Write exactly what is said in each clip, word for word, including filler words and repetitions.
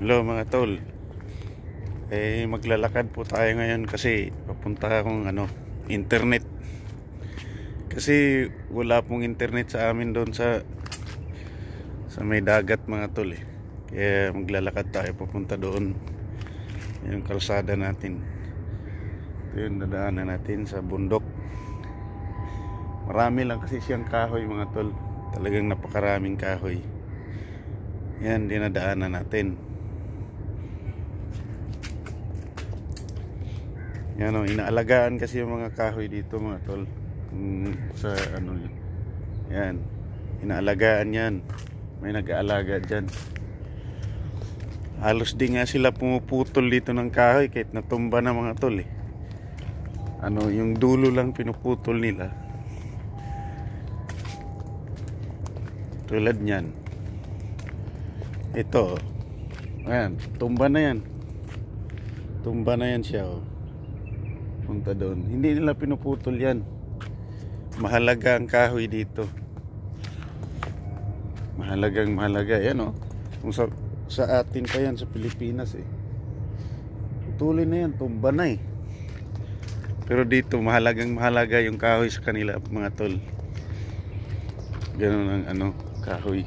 Hello mga tol. Eh maglalakad po tayo ngayon kasi papunta akong ano, internet. Kasi wala pong internet sa amin doon sa sa may dagat mga tol eh. Kaya maglalakad tayo papunta doon. Yung kalsada natin. Ito yung dadaanan natin sa bundok. Marami lang kasi siyang kahoy mga tol. Talagang napakaraming kahoy. Yan dinadaanan natin. Yan o, inaalagaan kasi yung mga kahoy dito mga tol. Mm, sa ano yun. Yan, inaalagaan yan. May nag-aalaga dyan. Halos di nga sila pumuputol dito ng kahoy kahit natumba na mga tol eh. Ano, yung dulo lang pinuputol nila. Tulad nyan. Ito. Ayan, tumba na yan. Tumba na yan siya oh. Punta doon. Hindi nila pinuputol yan. Mahalaga ang kahoy dito. Mahalagang mahalaga. Yan o. Kung sa, sa atin pa yan sa Pilipinas eh. Putulin na yan. Tumba na eh. Pero dito mahalagang mahalaga yung kahoy sa kanila mga tol. Ganun ang ano kahoy.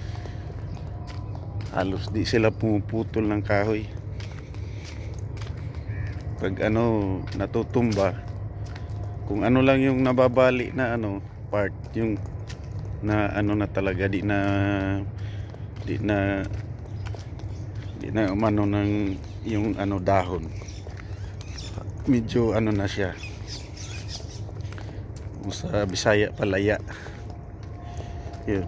Halos di sila pumuputol ng kahoy. Pag ano natutumba, kung ano lang yung nababali na ano part, yung na ano na talaga di na di na di na umano ng yung ano dahon, medyo ano na siya, sa Bisaya palaya, yun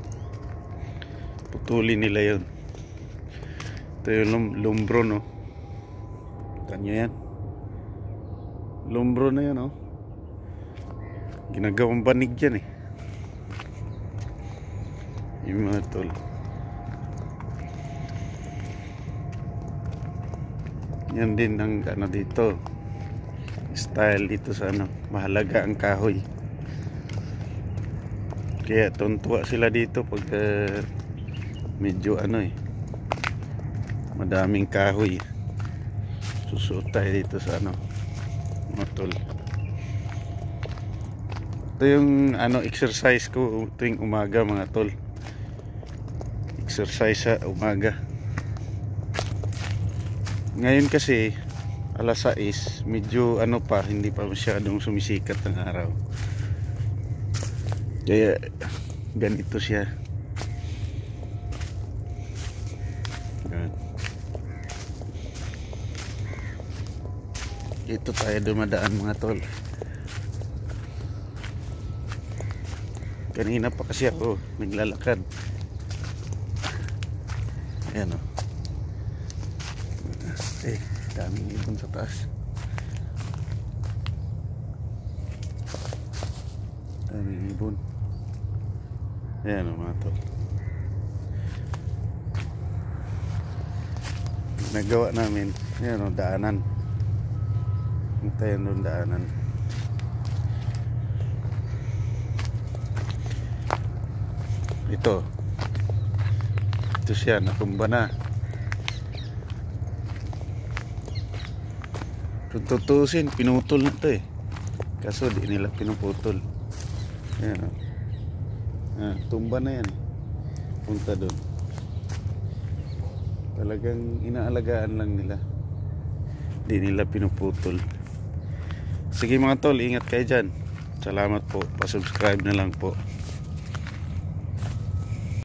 putulin nila yun. Ito yung lum lumbro no. Tanyo yan. Lumbro na yan oh. Ginagawang banig yan eh. Yung mga tol. Yan din ang ano dito. Style dito sa ano. Mahalaga ang kahoy. Kaya tuntua sila dito pag uh, medyo ano eh. Madaming kahoy. Susuot tayo dito sa ano mga tol. Ito yung ano exercise ko tuwing umaga mga tol. Exercise sa umaga. Ngayon kasi alas sais, medyo ano pa, hindi pa masyadong sumisikat ang araw. Kaya ganito siya. Yan. Ito tayo dumadaan mga tol. Kanina pa kasi ako naglalakad. Ayan o. Eh, daming ibon sa taas. Daming ibon. Ayan o mga tol. Nagawa namin. Ayan o, daanan. Hintayin doon daanan. Ito. Ito siya, natumba na. Kung tutusin, pinutol na ito eh. Kaso di nila pinuputol. Ayan o. Ah, tumba na yan. Punta doon. Talagang inaalagaan lang nila. Di nila pinuputol. Sige mga tol, ingat kayo dyan. Salamat po. Pa-subscribe na lang po.